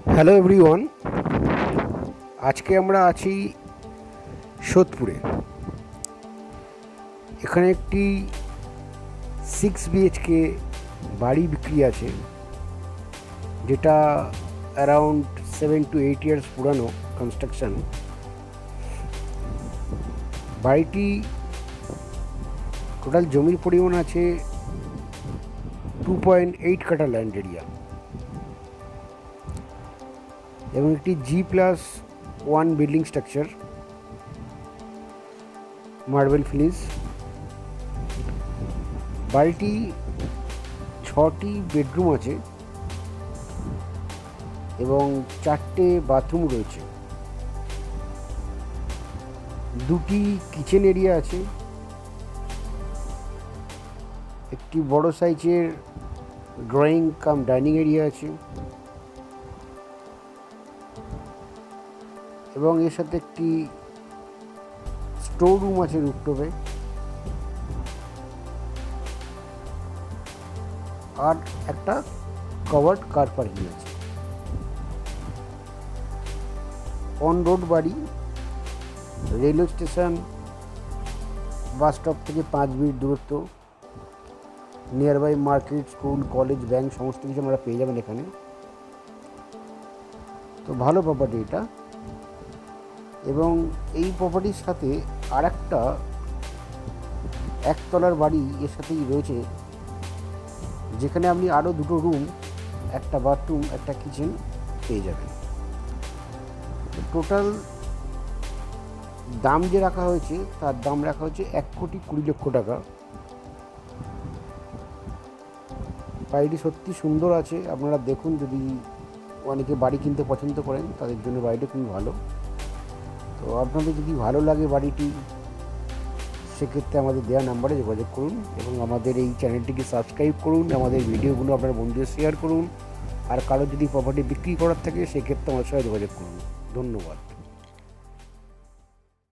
Hello everyone, আজকে আমরা আছি সোদপুরে। এখানে একটি 6 BHK বাড়ি বিক্রি আছে, যেটা অ্যারাউন্ড 7 to 8 ইয়ার্স পুরানো কনস্ট্রাকশন। বাড়িটি টোটাল জমির পরিমাণ আছে 2.8 কাঠা ল্যান্ড এরিয়া এবং একটি G+1 building structure, marble finish. বাড়িটি 6টি বেডরুম আছে এবং 4টে বাথরুম রয়েছে। 2টি কিচেন এরিয়া আছে, একটি বড় সাইজের ড্রয়িং কাম ডাইনিং এরিয়া আছে এবং এর সাথে একটি স্টোর রুম আছে রুফটপে, আর একটা কভার্ড কার পার্কিং আছে। অন রোড বাড়ি, রেলওয়ে স্টেশন, বাস স্টপ থেকে 5 মিনিট দূরত্ব, nearby market, school, college, bank সমস্ত কিছু আমরা পেয়ে যাবেন এখানে। তো ভালো প্রপার্টি এটা। এবং এই প্রপার্টির সাথে আর একটা একতলার বাড়ি এর সাথেই রয়েছে, যেখানে আপনি আরও 2টো রুম, একটা বাথরুম, একটা কিচেন পেয়ে যাবেন। টোটাল দাম যে রাখা হয়েছে, তার দাম রাখা হয়েছে 1,20,00,000 টাকা। বাড়িটি সত্যি সুন্দর আছে, আপনারা দেখুন। যদি অনেকে বাড়ি কিনতে পছন্দ করেন, তাদের জন্য বাড়িটা খুবই ভালো। তো আপনাদের যদি ভালো লাগে বাড়িটি, সেক্ষেত্রে আমাদের দেওয়া নাম্বারে যোগাযোগ করুন এবং আমাদের এই চ্যানেলটিকে সাবস্ক্রাইব করুন। আমাদের ভিডিওগুলো আপনার বন্ধুদের শেয়ার করুন। আর কারো যদি প্রপার্টি বিক্রি করার থাকে, সেক্ষেত্রে আমার সাথে যোগাযোগ করুন। ধন্যবাদ।